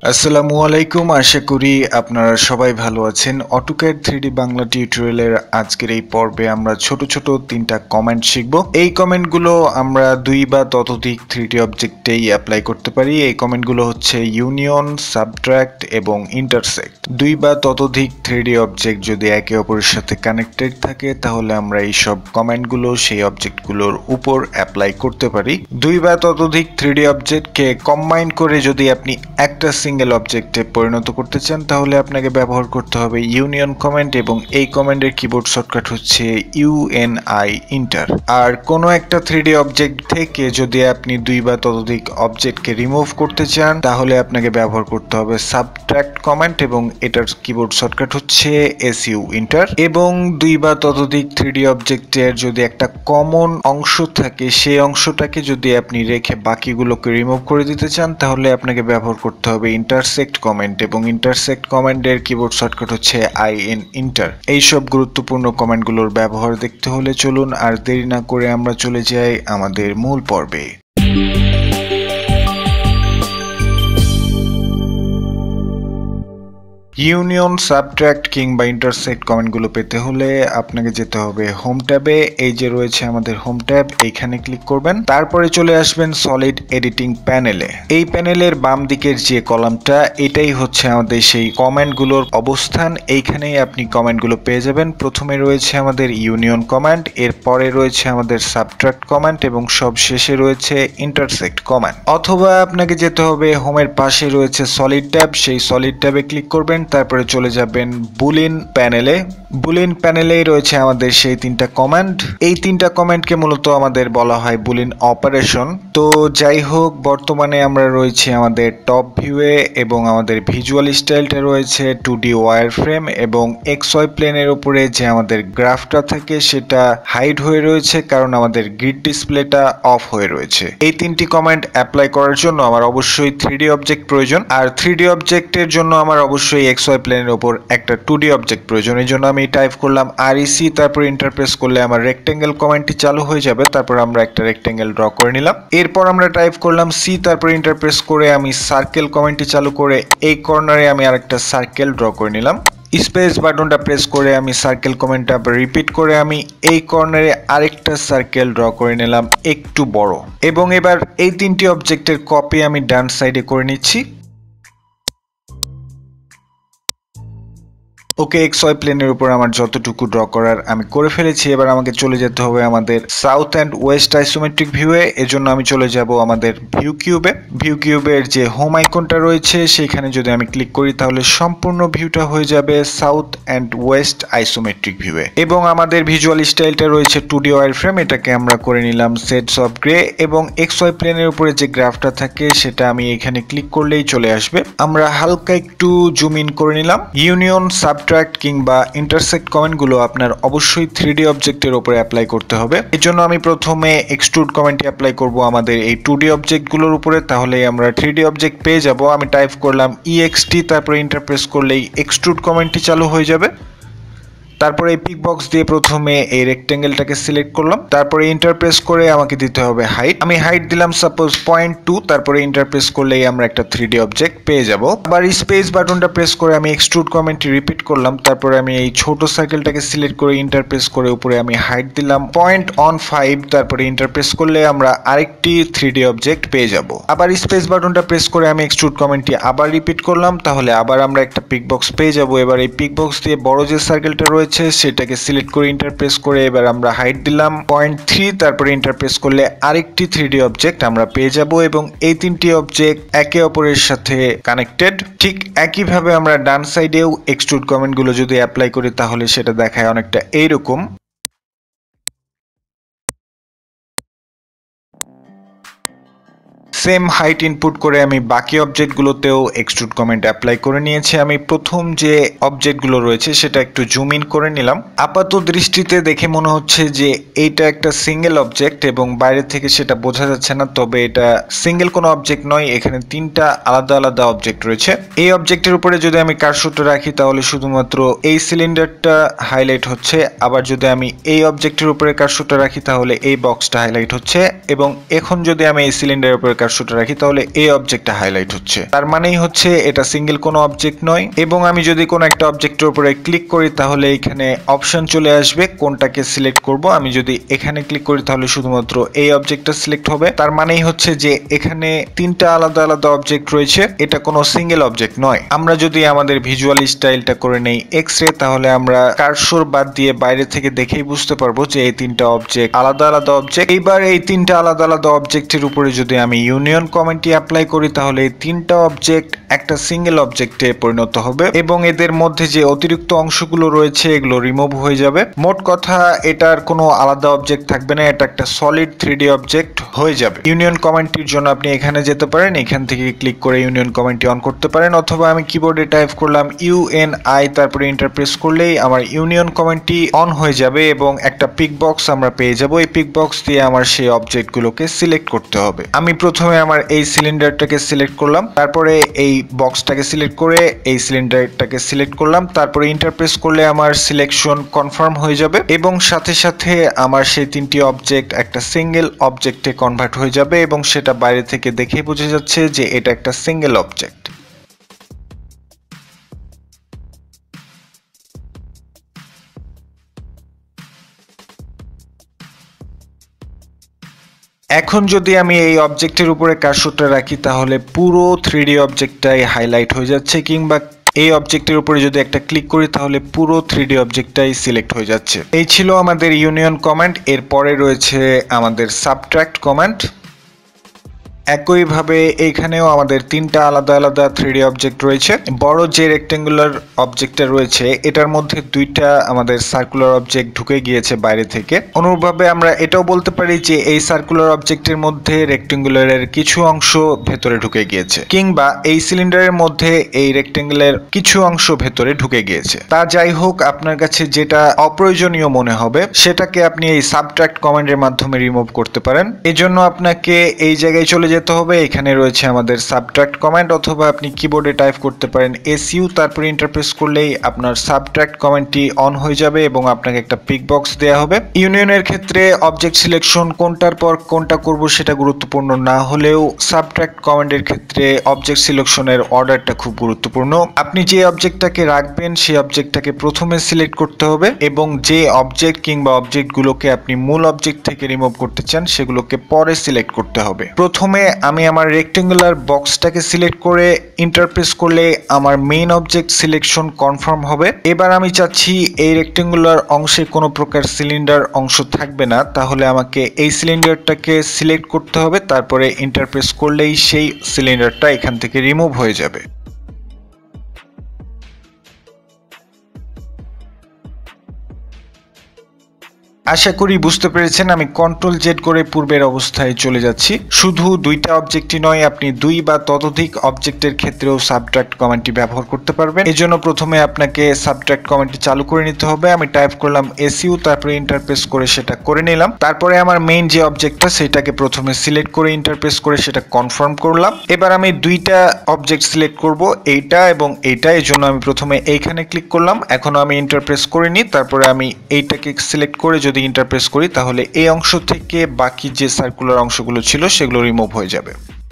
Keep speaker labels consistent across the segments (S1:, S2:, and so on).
S1: আসসালামু আলাইকুম, আশা করি আপনারা সবাই ভালো আছেন। অটোক্যাড 3D বাংলা টিউটোরিয়ালের আজকের এই পর্বে আমরা ছোট ছোট তিনটা কমেন্ট শিখব। এই কমেন্টগুলো আমরা দুই বা ততোধিক 3D অবজেক্টেই অ্যাপ্লাই করতে পারি। এই কমেন্টগুলো হচ্ছে ইউনিয়ন, সাবট্রাক্ট এবং ইন্টারসেক্ট। দুই বা ততোধিক 3D অবজেক্ট যদি একে অপরের সাথে কানেক্টেড থাকে তাহলে আমরা এই সব কমেন্টগুলো সেই অবজেক্টগুলোর উপর অ্যাপ্লাই করতে পারি। দুই বা ততোধিক 3D অবজেক্টকে কম্বাইন করে যদি আপনি একটা সিঙ্গেল অবজেক্টে পরিণত করতে চান তাহলে আপনাকে ব্যবহার করতে হবে ইউনিয়ন কমান্ড, এবং এই কমান্ডের কিবোর্ড শর্টকাট হচ্ছে UNI ইন্টার। আর কোনো একটা 3D অবজেক্ট থেকে যদি আপনি দুই বা ততোধিক অবজেক্টকে রিমুভ করতে চান তাহলে আপনাকে ব্যবহার করতে হবে সাবট্রাক্ট কমান্ড, এবং এটার কিবোর্ড শর্টকাট হচ্ছে SU ইন্টার। এবং দুই বা ততোধিক 3D অবজেক্টের যদি একটা কমন অংশ থাকে সেই অংশটাকে যদি আপনি রেখে বাকিগুলোকে রিমুভ করে দিতে চান তাহলে আপনাকে ব্যবহার করতে হবে ইন্টারসেক্ট কমেন্ট, এবং ইন্টারসেক্ট কমেন্টের কিবোর্ড শর্টকাট হচ্ছে IN ইন্টার। এই সব গুরুত্বপূর্ণ কমেন্টগুলোর ব্যবহার দেখতে হলে চলুন আর দেরি না করে আমরা চলে যাই আমাদের মূল পর্বে। ইউনিয়ন, সাবট্রাক্ট কিংবা ইন্টারসেক্ট কমেন্টগুলো পেতে হলে আপনাকে যেতে হবে হোম ট্যাবে। এই যে রয়েছে আমাদের হোম ট্যাব, এইখানে ক্লিক করবেন, তারপরে চলে আসবেন সলিড এডিটিং প্যানেলে। এই প্যানেলের বাম দিকের যে কলামটা, এটাই হচ্ছে আমাদের সেই কমেন্টগুলোর অবস্থান। এইখানেই আপনি কমেন্টগুলো পেয়ে যাবেন। প্রথমে রয়েছে আমাদের ইউনিয়ন কমান্ড, এরপরে রয়েছে আমাদের সাবট্রাক্ট কমান্ড, এবং সব শেষে রয়েছে ইন্টারসেক্ট কমান্ড। অথবা আপনাকে যেতে হবে হোমের পাশে রয়েছে সলিড ট্যাব, সেই সলিড ট্যাবে ক্লিক করবেন, তারপরে চলে যাবেন বুলিন প্যানেলে। বুলিন প্যানেলেই রয়েছে আমাদের সেই তিনটা কমান্ড। এই তিনটা কমান্ডকে মূলত আমাদের বলা হয় বুলিন অপারেশন। তো যাই হোক, বর্তমানে আমরা রয়েছি আমাদের টপ ভিউয়ে, এবং আমাদের ভিজুয়াল স্টাইলটা রয়েছে 2D ওয়্যার ফ্রেম, এবং XY প্লেনের উপরে যে আমাদের গ্রাফটা থাকে সেটা হাইড হয়ে রয়েছে কারণ আমাদের গ্রিড ডিসপ্লেটা অফ হয়ে রয়েছে। এই তিনটি কমান্ড অ্যাপ্লাই করার জন্য আমার অবশ্যই 3D অবজেক্ট প্রয়োজন, আর 3D অবজেক্টের জন্য আমার অবশ্যই XY প্লেনের উপর একটা 2D অবজেক্ট প্রয়োজন। এই জন্য আমি টাইপ করলাম REC, তারপর ইন্টারপ্রেস করলে আমার রেক্টেঙ্গেল কমান্ডটি চালু হয়ে যাবে। তারপর আমরা একটা রেক্টেঙ্গেল ড্র করে নিলাম। এরপর আমরা টাইপ করলাম C, তারপর ইন্টারপ্রেস করে আমি সার্কেল কমান্ডটি চালু করে এই কর্নারে আমি আরেকটা সার্কেল ড্র করে নিলাম। স্পেস বাটনটা প্রেস করে আমি সার্কেল কমেন্টটা রিপিট করে আমি এই কর্নারে আরেকটা সার্কেল ড্র করে নিলাম একটু বড়, এবং এবার এই তিনটি অবজেক্টের কপি আমি ডান সাইডে করে নিচ্ছি। ওকে, XY প্লেনের উপর আমার যতটুকু ড্র করার আমি করে ফেলেছি। এবার আমাকে চলে যেতে হবে আমাদের সাউথ অ্যান্ড ওয়েস্ট আইসোমেট্রিক ভিউয়ে। এজন্য আমি চলে যাব আমাদের ভিউ কিউবে। ভিউ কিউবের যে হোম আইকনটা রয়েছে সেখানে যদি আমি ক্লিক করি তাহলে সম্পূর্ণ ভিউটা হয়ে যাবে সাউথ অ্যান্ড ওয়েস্ট আইসোমেট্রিক ভিউয়ে। এবং আমাদের ভিজুয়াল স্টাইলটা রয়েছে 2D ওয়্যার ফ্রেম, এটাকে আমরা করে নিলাম শেডস অফ গ্রে, এবং XY প্লেনের উপরে যে গ্রাফটা থাকে সেটা আমি এখানে ক্লিক করলেই চলে আসবে। আমরা হালকা একটু জুম ইন করে নিলাম। ইউনিয়ন, সাবট্রাক্ট কিংবা ইন্টারসেক্ট কমেন্টগুলো আপনার অবশ্যই 3D অবজেক্টের উপরে অ্যাপ্লাই করতে হবে। এর জন্য আমি প্রথমে এক্সট্রুড কমেন্টটি অ্যাপ্লাই করব আমাদের এই 2D অবজেক্টগুলোর উপরে, তাহলে আমরা 3D অবজেক্ট পেয়ে যাব। আমি টাইপ করলাম EXT, তারপরে ইন্টারপ্রেস করলেই এক্সট্রুড কমেন্টটি চালু হয়ে যাবে। তারপরে এই পিক বক্স দিয়ে প্রথমে এই রেক্টেঙ্গেলটাকে সিলেক্ট করলাম, তারপরে ইন্টারপ্রেস করে আমাকে দিতে হবে হাইট। আমি হাইট দিলাম সাপোজ 0.2, তারপরে ইন্টারপ্রেস করলেই আমরা একটা 3D অবজেক্ট পেয়ে যাব। আবার স্পেস বাটনটা প্রেস করে আমি এক্সট্রুড কমেন্টটি রিপিট করলাম, তারপরে আমি এই ছোট সার্কেলটাকে সিলেক্ট করে ইন্টারপ্রেস করে উপরে আমি হাইট দিলাম 0.15, তারপরে ইন্টারপ্রেস করলে আমরা আরেকটি 3D অবজেক্ট পেয়ে যাব। আবার স্পেস বাটনটা প্রেস করে আমি এক্সট্রুড কমেন্টটি আবার রিপিট করলাম, তাহলে আবার আমরা একটা পিক বক্স পেয়ে যাব। এবার এই পিক বক্স দিয়ে বড় যে সার্কেলটা রয়েছে সেটাকে সিলেক্ট করে ইন্টারপ্রেস করে এবার আমরা হাইট দিলাম 0.3, তারপরে ইন্টারপ্রেস করলে আরেকটি 3D অবজেক্ট আমরা পেয়ে যাব, এবং এই তিনটি অবজেক্ট একে অপরের সাথে কানেক্টেড। ঠিক একইভাবে আমরা ডান সাইডেও এক্সট্রুড কমেন্টগুলো যদি অ্যাপ্লাই করি তাহলে সেটা দেখায় অনেকটা এইরকম। সেম হাইট ইনপুট করে আমি বাকি অবজেক্টগুলোতেও এক্সট্রুড কমেন্ট অ্যাপ্লাই করে নিয়েছি। আমি প্রথম যে অবজেক্টগুলো রয়েছে সেটা একটু জুম ইন করে নিলাম। আপাত দৃষ্টিতে দেখে মনে হচ্ছে যে এইটা একটা সিঙ্গেল অবজেক্ট, এবং বাইরে থেকে সেটা বোঝা যাচ্ছে না, তবে এটা সিঙ্গেল কোনো অবজেক্ট নয়, এখানে তিনটা আলাদা আলাদা অবজেক্ট রয়েছে। এই অবজেক্টের উপরে যদি আমি কার্সরটা রাখি তাহলে শুধুমাত্র এই সিলিন্ডারটা হাইলাইট হচ্ছে, আবার যদি আমি এই অবজেক্টের উপরে কার্সরটা রাখি তাহলে এই বক্সটা হাইলাইট হচ্ছে, এবং এখন যদি আমি এই সিলিন্ডারের উপরে কার্সরটা রাখি তাহলে এই অবজেক্টটা হাইলাইট হচ্ছে, তার মানেই হচ্ছে এটা সিঙ্গেল কোনো অবজেক্ট নয়। এবং আমি যদি কোনো একটা অবজেক্টের উপরে ক্লিক করি তাহলে এখানে অপশন চলে আসবে কোনটাকে সিলেক্ট করব। আমি যদি এখানে ক্লিক করি তাহলে শুধুমাত্র এই অবজেক্টটা সিলেক্ট হবে, তার মানেই হচ্ছে যে এখানে তিনটা আলাদা আলাদা অবজেক্ট রয়েছে, এটা কোনো সিঙ্গেল অবজেক্ট নয়। আমরা যদি আমাদের ভিজুয়াল স্টাইলটা করে নেই এক্স-রে, তাহলে আমরা কার্সর বাদ দিয়ে বাইরে থেকে দেখেই বুঝতে পারবো যে এই তিনটা অবজেক্ট আলাদা আলাদা অবজেক্ট। এইবার এই তিনটা আলাদা আলাদা অবজেক্টের উপরে যদি আমি ইউনিয়ন কমান্ডটি অ্যাপ্লাই করি তাহলে এই তিনটা অবজেক্ট একটা সিঙ্গেল অবজেক্টে পরিণত হবে এবং এদের মধ্যে যে অতিরিক্ত অংশগুলো রয়েছে এগুলো রিমুভ হয়ে যাবে। মোট কথা এটার কোনো আলাদা অবজেক্ট থাকবে না, এটা একটা সলিড 3D অবজেক্ট হয়ে যাবে। ইউনিয়ন কমান্ডটির জন্য আপনি এখানে যেতে পারেন, এখান থেকে ক্লিক করে ইউনিয়ন কমান্ডটি অন করতে পারেন, অথবা আমি কিবোর্ডে টাইপ করলাম UNI তারপরে এন্টার প্রেস করলেই আমার ইউনিয়ন কমান্ডটি অন হয়ে যাবে এবং একটা পিক বক্স আমরা পেয়ে যাব। এই পিক বক্স দিয়ে আমার সেই অবজেক্টগুলোকে সিলেক্ট করতে হবে। আমি প্রথমে আমার এই সিলিন্ডারটাকে সিলেক্ট করলাম, তারপরে এই বক্সটাকে সিলেক্ট করে এই সিলিন্ডারটাকে সিলেক্ট করলাম, তারপরে এন্টার প্রেস করলে আমার সিলেকশন কনফার্ম হয়ে যাবে এবং সাথে সাথে আমার সেই তিনটি অবজেক্ট একটা সিঙ্গেল অবজেক্টে কনভার্ট হয়ে যাবে এবং সেটা বাইরে থেকে দেখেই বোঝা যাচ্ছে যে এটা একটা সিঙ্গেল অবজেক্ট। এখন যদি আমি এই অবজেক্টের উপরে কার্সরটা রাখি তাহলে পুরো 3D অবজেক্টটাই হাইলাইট হয়ে যাচ্ছে, কিংবা এই অবজেক্টের উপরে যদি একটা ক্লিক করি তাহলে পুরো 3D অবজেক্টটাই সিলেক্ট হয়ে যাচ্ছে। এই ছিল আমাদের ইউনিয়ন কমান্ড। এরপরে রয়েছে আমাদের সাবট্রাক্ট কমান্ড। একইভাবে এখানেও আমাদের তিনটা আলাদা আলাদা 3D অবজেক্ট রয়েছে। বড় যে রেক্টেঙ্গুলার অবজেক্টটা রয়েছে এটার মধ্যে দুইটা আমাদের সার্কুলার অবজেক্ট ঢুকে গিয়েছে বাইরে থেকে। অনুরূপভাবে আমরা এটাও বলতে পারি যে এই সার্কুলার অবজেক্টের মধ্যে রেক্টেঙ্গুলারের কিছু অংশ ভেতরে ঢুকে গিয়েছে, কিংবা এই সিলিন্ডারের মধ্যে এই রেক্টেঙ্গুলার কিছু অংশ ভেতরে ঢুকে গিয়েছে। তা যাই হোক, আপনার কাছে যেটা অপ্রয়োজনীয় মনে হবে সেটাকে আপনি এই সাবট্রাক্ট কমান্ডের মাধ্যমে রিমুভ করতে পারেন। এজন্য আপনাকে এই জায়গায় চলে যেতে হবে। এখানে রয়েছে আমাদের সাবট্রাক্ট কমান্ড, অথবা আপনি কিবোর্ডে টাইপ করতে পারেন SU তারপরে এন্টার প্রেস করলেই আপনার সাবট্রাক্ট কমান্ডটি অন হয়ে যাবে এবং আপনাকে একটা পিক বক্স দেওয়া হবে। ইউনিয়নের ক্ষেত্রে অবজেক্ট সিলেকশন কোনটার পর কোনটা করব সেটা গুরুত্বপূর্ণ না হলেও সাবট্রাক্ট কমান্ডের ক্ষেত্রে অবজেক্ট সিলেকশনের অর্ডারটা খুব গুরুত্বপূর্ণ। আপনি যে অবজেক্টটাকে রাখবেন সেই অবজেক্টটাকে প্রথমে সিলেক্ট করতে হবে এবং যে অবজেক্ট কিংবা অবজেক্টগুলোকে আপনি মূল অবজেক্ট থেকে রিমুভ করতে চান সেগুলোকে পরে সিলেক্ট করতে হবে। প্রথমে আমি আমার রেক্টেঙ্গুলার বক্সটাকে সিলেক্ট করে এন্টার প্রেস করলে আমার মেইন অবজেক্ট সিলেকশন কনফার্ম হবে। এবার আমি চাচ্ছি এই রেক্টেঙ্গুলার অংশে কোনো প্রকার সিলিন্ডার অংশ থাকবে না, তাহলে আমাকে এই সিলিন্ডারটাকে সিলেক্ট করতে হবে, তারপরে এন্টার প্রেস করলেই সেই সিলিন্ডারটা এখান থেকে রিমুভ হয়ে যাবে। আশা করি বুঝতে পেরেছেন। আমি কন্ট্রোল জেড করে পূর্বের অবস্থায় চলে যাচ্ছি। শুধু দুইটা অবজেক্টই নয়, আপনি দুই বা ততোধিক অবজেক্টের ক্ষেত্রেও সাবট্রাক্ট কমান্ডটি ব্যবহার করতে পারবেন। এজন্য প্রথমে আপনাকে সাবট্রাক্ট কমান্ডটি চালু করে নিতে হবে। আমি টাইপ করলাম SU তারপরে এন্টার প্রেস করে সেটা করে নিলাম। তারপরে আমার মেইন যে অবজেক্টটা সেটাকে প্রথমে সিলেক্ট করে এন্টার প্রেস করে সেটা কনফার্ম করলাম। এবার আমি দুইটা অবজেক্ট সিলেক্ট করব, এইটা এবং এইটা। এজন্য আমি প্রথমে এইখানে ক্লিক করলাম, এখনো আমি এন্টার প্রেস করিনি। তারপরে আমি এইটাকে সিলেক্ট করে যদি এন্টার প্রেস করি তাহলে এই অংশ থেকে বাকি যে সার্কুলার অংশগুলো ছিল সেগুলো রিমুভ হয়ে যাবে।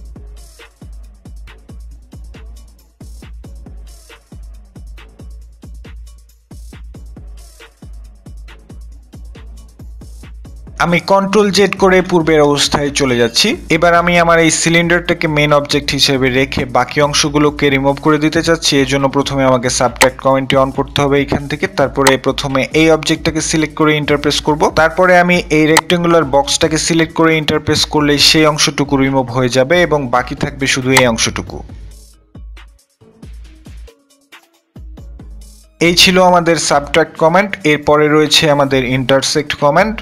S1: আমি কন্ট্রোল জেড করে পূর্বের অবস্থায় চলে যাচ্ছি। এবার আমি আমার এই সিলিন্ডারটাকে মেইন অবজেক্ট হিসেবে রেখে বাকি অংশগুলোকে রিমুভ করে দিতে চাচ্ছি। এর জন্য প্রথমে আমাকে সাবট্রাক্ট কমান্ডটি অন করতে হবে এখান থেকে। তারপরে প্রথমে এই অবজেক্টটাকে সিলেক্ট করে এন্টার প্রেস করব। তারপরে আমি এই রেক্টেঙ্গুলার বক্সটাকে সিলেক্ট করে এন্টার প্রেস করলে সেই অংশটুকু রিমুভ হয়ে যাবে এবং বাকি থাকবে শুধু এই অংশটুকু। এই ছিল আমাদের সাবট্রাক্ট কমান্ড। এরপরে রয়েছে আমাদের ইন্টারসেক্ট কমান্ড।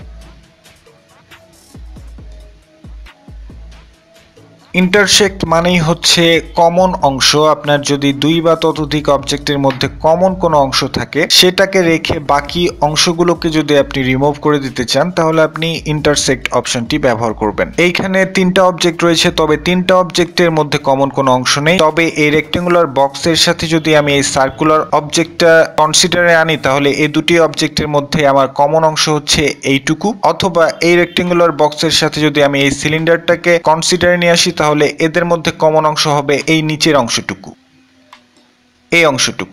S1: ইন্টারসেক্ট মানেই হচ্ছে কমন অংশ। আপনার যদি দুই বা ততোধিক অবজেক্টের মধ্যে কমন কোনো অংশ থাকে সেটাকে রেখে বাকি অংশগুলোকে যদি আপনি রিমুভ করে দিতে চান তাহলে আপনি ইন্টারসেক্ট অপশনটি ব্যবহার করবেন। এইখানে তিনটা অবজেক্ট রয়েছে, তবে তিনটা অবজেক্টের মধ্যে কমন কোনো অংশ নেই। তবে এই রেক্টেঙ্গুলার বক্সের সাথে যদি আমি এই সার্কুলার অবজেক্টটা কনসিডারে আনি তাহলে এই দুটি অবজেক্টের মধ্যে আমার কমন অংশ হচ্ছে এইটুকু, অথবা এই রেক্টেঙ্গুলার বক্সের সাথে যদি আমি এই সিলিন্ডারটাকে কনসিডারে নিয়ে আসি তাহলে এদের মধ্যে কমন অংশ হবে এই নিচের অংশটুকু, এই অংশটুকু।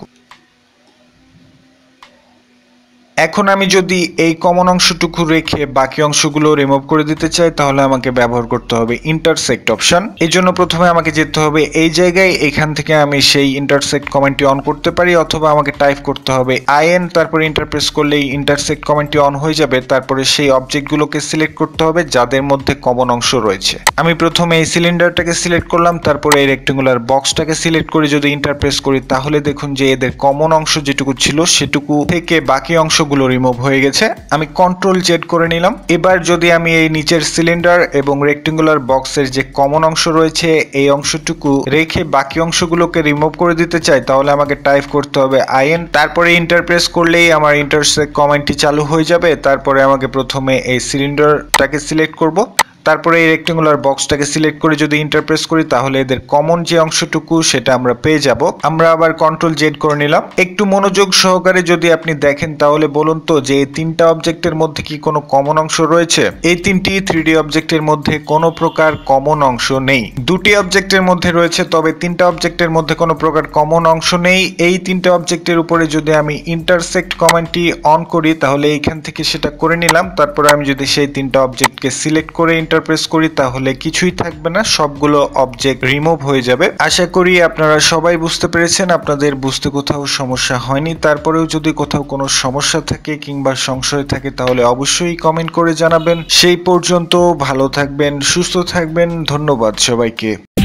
S1: এখন আমি যদি এই কমন অংশটুকু রেখে বাকি অংশগুলো রিমুভ করে দিতে চাই তাহলে আমাকে ব্যবহার করতে হবে ইন্টারসেক্ট অপশন। এই জন্য প্রথমে আমাকে যেতে হবে এই জায়গায়, এখান থেকে আমি সেই ইন্টারসেক্ট কমেন্টটি অন করতে পারি, অথবা আমাকে টাইপ করতে হবে IN, তারপরে ইন্টারপ্রেস করলেই ইন্টারসেক্ট কমেন্টটি অন হয়ে যাবে। তারপরে সেই অবজেক্টগুলোকে সিলেক্ট করতে হবে যাদের মধ্যে কমন অংশ রয়েছে। আমি প্রথমে এই সিলিন্ডারটাকে সিলেক্ট করলাম, তারপরে এই রেক্টেঙ্গুলার বক্সটাকে সিলেক্ট করে যদি ইন্টারপ্রেস করি তাহলে দেখুন যে এদের কমন অংশ যেটুকু ছিল সেটুকু থেকে বাকি অংশ গুলো রিমুভ হয়ে গেছে। আমি কন্ট্রোল জেড করে নিলাম। এবার যদি আমি এই নিচের সিলিন্ডার এবং রেক্টেঙ্গুলার বক্সের যে কমন অংশ রয়েছে এই অংশটুকু রেখে বাকি অংশগুলোকে রিমুভ করে দিতে চাই তাহলে আমাকে টাইপ করতে হবে IN, তারপরে ইন্টারপ্রেস করলেই আমার ইন্টারসেক্ট কমেন্টটি চালু হয়ে যাবে। তারপরে আমাকে প্রথমে এই সিলিন্ডারটাকে সিলেক্ট করব, তারপরে এই রেক্টেঙ্গুলার বক্সটাকে সিলেক্ট করে যদি ইন্টারপ্রেস করি তাহলে এদের কমন যে অংশটুকু সেটা আমরা পেয়ে যাব। আমরা আবার কন্ট্রোল জেড করে নিলাম। একটু মনোযোগ সহকারে যদি আপনি দেখেন তাহলে বলুন তো যে এই তিনটা অবজেক্টের মধ্যে কি কোনো কমন অংশ রয়েছে? এই তিনটি 3D অবজেক্টের মধ্যে কোনো প্রকার কমন অংশ নেই। দুটি অবজেক্টের মধ্যে রয়েছে, তবে তিনটা অবজেক্টের মধ্যে কোনো প্রকার কমন অংশ নেই। এই তিনটা অবজেক্টের উপরে যদি আমি ইন্টারসেক্ট কমেন্টটি অন করি তাহলে এইখান থেকে সেটা করে নিলাম। তারপরে আমি যদি সেই তিনটা অবজেক্টকে সিলেক্ট করে ইন্টারপ্রেস করি তাহলে কিছুই থাকবে না, সবগুলো অবজেক্ট রিমুভ হয়ে যাবে। আশা করি আপনারা সবাই বুঝতে পেরেছেন, আপনাদের বুঝতে কোথাও সমস্যা হয়নি। তারপরেও যদি কোথাও কোনো সমস্যা থাকে কিংবা সংশয় থাকে তাহলে অবশ্যই কমেন্ট করে জানাবেন। সেই পর্যন্ত ভালো থাকবেন, সুস্থ থাকবেন। ধন্যবাদ সবাইকে।